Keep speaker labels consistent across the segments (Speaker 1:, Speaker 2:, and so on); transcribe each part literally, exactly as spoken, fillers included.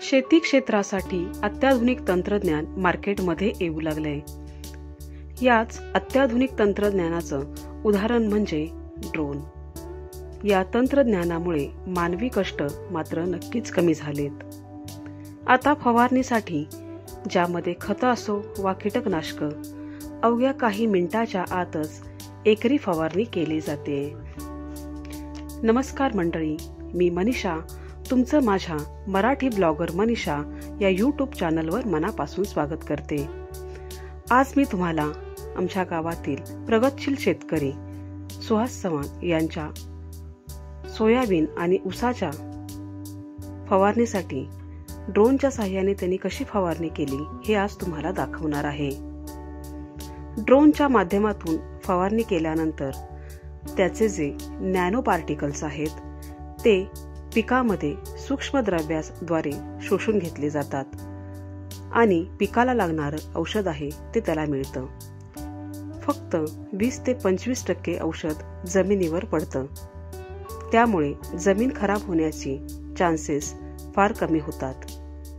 Speaker 1: शेती क्षेत्रासाठी अत्याधुनिक तंत्रज्ञान मार्केटमध्ये येऊ लागले। याच अत्याधुनिक तंत्रज्ञानाचं उदाहरण म्हणजे ड्रोन। या तंत्रज्ञानामुळे मानवी कष्ट मात्र नक्कीच कमी झालेत। आता फवारणीसाठी ज्यामध्ये खतं असो वा कीटकनाशक अवघ्या काही मिनिटाच्या आतच एकरी फवारणी केली जाते। नमस्कार मंडळी, मी मनीषा तुमचं माझ्या मराठी ब्लॉगर मनीषा या यूट्यूब चॅनलवर मनापासून स्वागत करते। आज मी तुम्हाला आमच्या गावातील प्रगतशील शेतकरी सुहास चव्हाण यांच्या सोयाबीन आणि ऊसाच्या फवारणीसाठी ड्रोनच्या साहाय्याने त्यांनी कशी फवारणी केली हे आज तुम्हाला दाखवणार आहे। ड्रोनच्या माध्यमातून फवारणी केल्यानंतर त्याचे जे नॅनो पार्टिकल्स आहेत ते पिकामध्ये सूक्ष्मद्रव्याद्वारे शोषून घेतले जातात आणि पिकाला लागणारं औषध आहे ते त्याला मिळतं। फक्त वीस ते पंचवीस टक्के औषध जमिनीवर पडतं, त्यामुळे जमीन खराब होण्याची चान्सेस फार कमी होतात।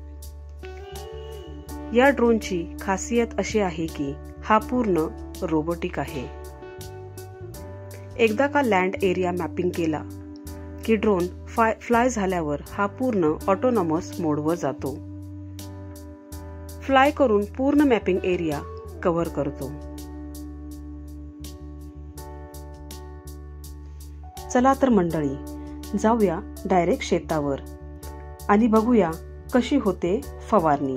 Speaker 1: या ड्रोनची खासियत अशी आहे की हा पूर्ण रोबोटिक आहे। एकदा का लँड एरिया मॅपिंग केला की ड्रोन फ्लाय झाल्यावर हा पूर्ण ऑटोनॉमस मोडवर जातो। फ्लाय करून पूर्ण मॅपिंग एरिया कव्हर करतो। चला तर मंडळी जाऊया डायरेक्ट शेतावर आणि बघूया कशी होते फवारणी।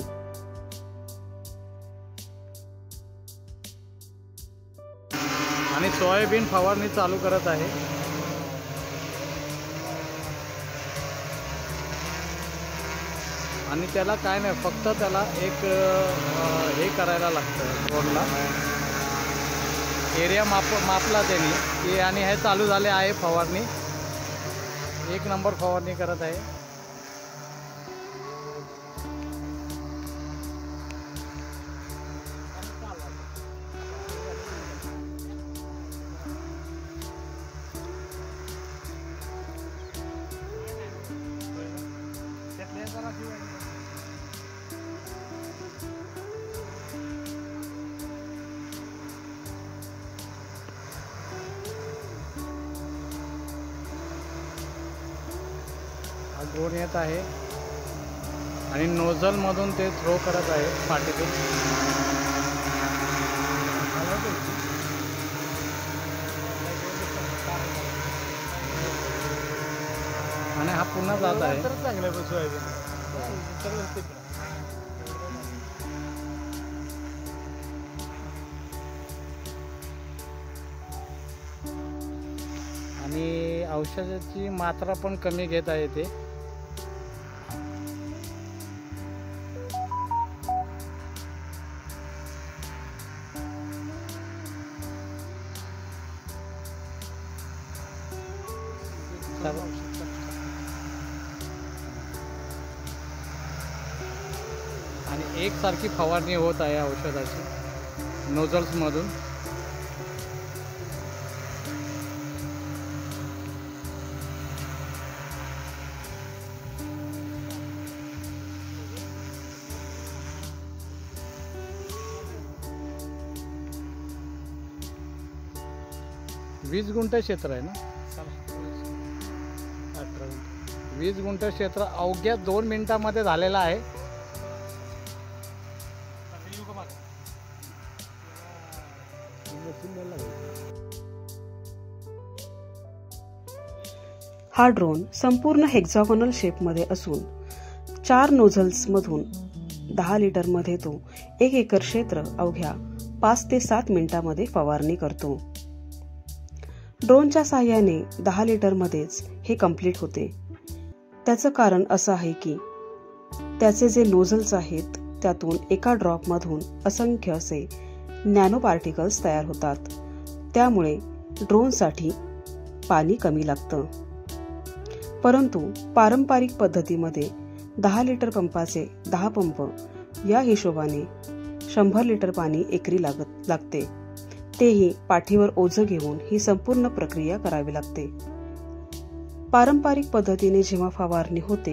Speaker 2: आणि सोयाबीन फवारणी चालू करत आहे। आणि त्याला काय नाही, फक्त त्याला एक हे करायला लागतं, ड्रोनला एरिया माप मापला त्यांनी की आणि हे चालू झाले आहे फवारणी। एक नंबर फवारणी करत आहे। ड्रोन येत आहे आणि नोझल मधून ते थ्रो करत आहे पार्टिकल। आणि हा पुन्हा जात आहे। आणि औषधाची मात्रा पण कमी घेत आहे ते। आणि एक सारखी फवारणी होत आहे औषधाची नोझल्स मधून। वीस गुंठ क्षेत्र आहे ना, वीस गुंठ क्षेत्र अवघ्या दोन मिनिटांमध्ये झालेला आहे।
Speaker 1: हा ड्रोन संपूर्ण हेक्सागोनल शेपमध्ये असून चार नोझल्स मधून दहा लिटर मध्ये तो एक एकर क्षेत्र अवघ्या पाच ते सात मिनिटांमध्ये फवारणी करतो। ड्रोनच्या साहाय्याने दहा लिटर मध्येच हे कंप्लीट होते। त्याचं कारण असं आहे की त्याचे जे नोझल्स आहेत त्यातून एका ड्रॉप मधून असंख्य असे नॅनो पार्टिकल्स तयार होतात, त्यामुळे ड्रोनसाठी पाणी कमी लागतं। परंतु पारंपरिक पद्धतीमध्ये दहा लिटर पंपाचे दहा पंप या हिशोबाने शंभर लिटर पाणी एकरी लागत लागते, तेही पाठीवर ओझं घेऊन ही संपूर्ण प्रक्रिया करावी लागते। पारंपरिक पद्धतीने जेव्हा फवारणी होते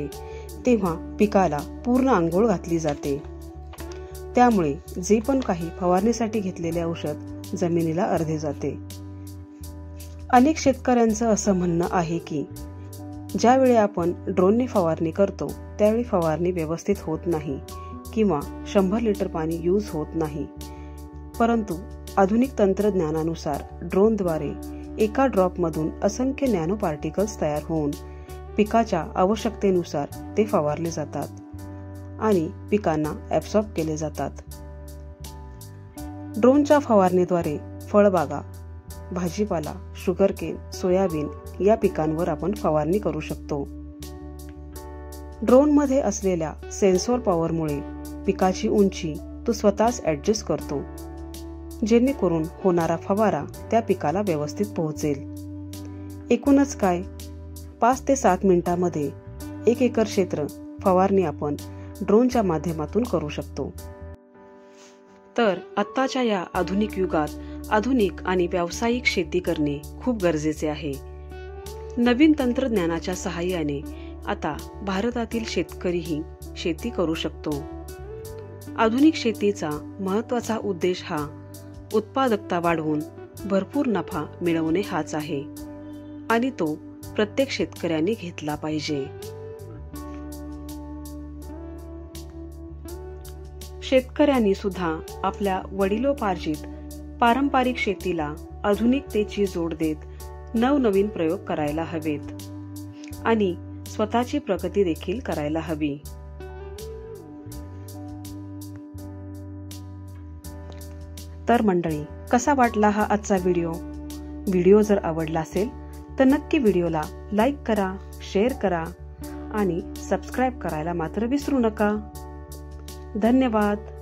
Speaker 1: तेव्हा पिकाला पूर्ण आंघोळ घातली जाते. त्यामुळे जे पण काही फवारणीसाठी घेतलेले औषध जमिनीला अर्धे जाते. अनेक शेतकऱ्यांचं असं म्हणणं आहे की ज्यावेळी आपण ड्रोनने फवारणी करतो त्यावेळी फवारणी व्यवस्थित होत नाही किंवा शंभर लिटर पाणी यूज होत नाही. परंतु आधुनिक तंत्रज्ञानानुसार ड्रोनद्वारे एका ड्रॉपमधून असंख्य नॅनो पार्टिकल्स तयार होऊन पिकाच्या आवश्यकतेनुसार ते फवारले जातात आणि पिकांना ॲब्सॉर्ब केले जातात. ड्रोनच्या फवारणीद्वारे फळबागा, भाजीपाला, शुगरकेन, सोयाबीन या पिकांवर आपण फवारणी करू शकतो. ड्रोनमध्ये असलेल्या सेन्सॉर पॉवरमुळे पिकाची उंची तो स्वतःच ॲडजस्ट करतो, जेणेकरून होणारा फवारा त्या पिकाला व्यवस्थित पोहोचेल. एकूणच काय, पाच ते सात मिनिटांमध्ये एक एकर क्षेत्र फवारणी आपण ड्रोनच्या माध्यमातून करू शकतो. तर आत्ताच्या या आधुनिक युगात आधुनिक आणि व्यावसायिक शेती करणे खूप गरजेचे आहे. नवीन तंत्रज्ञानाच्या सहाय्याने आता भारतातील शेतकरीही शेती करू शकतो. आधुनिक शेतीचा महत्त्वाचा उद्देश हा उत्पादकता वाढवून भरपूर नफा मिळवणे हाच आहे आणि तो प्रत्येक शेतकऱ्याने घेतला पाहिजे. शेतकऱ्यांनी सुद्धा आपल्या वडिलोपार्जित पारंपरिक शेतीला आधुनिकतेची जोड देत नवनवीन प्रयोग करायला हवेत आणि स्वतःची प्रगती देखील करायला हवी. तर मंडळी, कसा वाटला हा आजचा व्हिडिओ? व्हिडिओ जर आवडला असेल तर नक्की व्हिडिओला लाईक करा, शेअर करा आणि सबस्क्राईब करायला मात्र विसरू नका. धन्यवाद.